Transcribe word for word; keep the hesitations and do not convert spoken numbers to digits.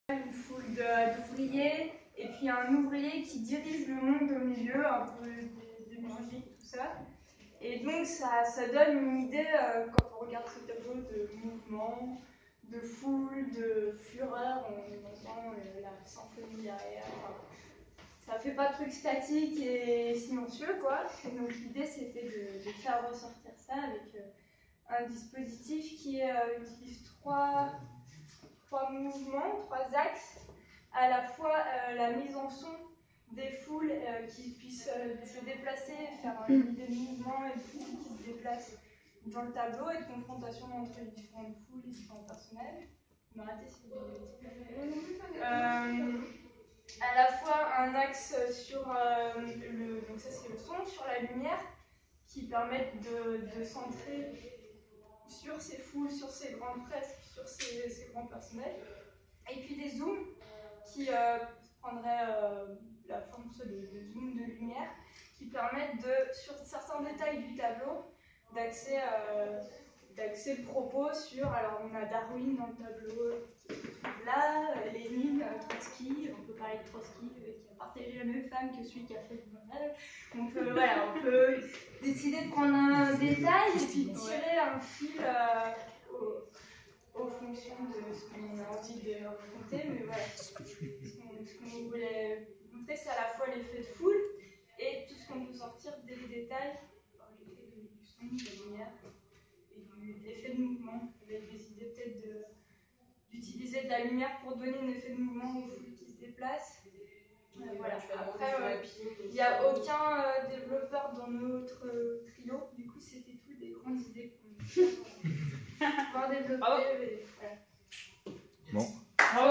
une foule d'ouvriers, et puis un ouvrier qui dirige le monde au milieu, un peu de, de musique, tout ça. Et donc ça, ça donne une idée, euh, quand on regarde ce tableau, de mouvement, de foule, de fureur, on entend euh, la symphonie derrière. Enfin, ça fait pas de truc statique et silencieux, quoi. Et donc l'idée, c'était de, de faire ressortir ça avec euh, un dispositif qui euh, utilise trois, trois mouvements, trois axes, à la fois euh, la mise en son des foules euh, qui puissent euh, se déplacer, faire une idée de mouvement et de foules qui se déplacent dans le tableau et de confrontation entre les différentes foules, les différents personnages. Je vais m'arrêter si vous voulez. Euh, à la fois un axe sur euh, le, donc ça c'est le son, sur la lumière, qui permettent de, de centrer sur ces foules, sur ces grandes fresques, sur ces, ces grands personnages. Et puis des zooms qui euh, prendraient euh, la forme de, de zoom de lumière, qui permettent de, sur certains détails du tableau, d'axer euh, d'axer le propos sur, alors on a Darwin dans le tableau qui se trouve là, Lénine, Trotsky, on peut parler de Trotsky qui a partagé la même femme que celui qui a fait le journal. On peut, voilà, on peut décider de prendre un détail et puis tirer un fil euh, au, aux fonctions de ce qu'on a envie de raconter, mais voilà, ce qu'on ce qu'on voulait montrer, c'est à la fois l'effet de foule et tout ce qu'on peut sortir des détails, l'effet du son, de la lumière, et de l'effet de mouvement, avec des idées peut-être de, d'utiliser de la lumière pour donner un effet de mouvement aux foules qui se déplacent. Euh, voilà. Après, euh, il n'y a aucun euh, développeur dans notre euh, trio, du coup c'était tout des grandes idées qu'on va développer. Ah. Et, voilà. Bon. Ah.